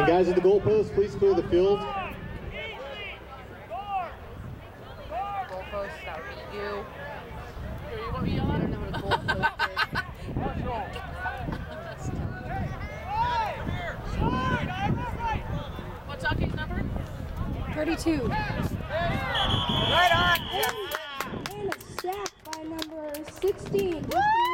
guys at the goalpost, please clear the field. Goalpost, that would be you. Here, you want me to yell at her? I don't know what a goalpost is. What's Aki's number? 32. Right on! And a sack by number 16.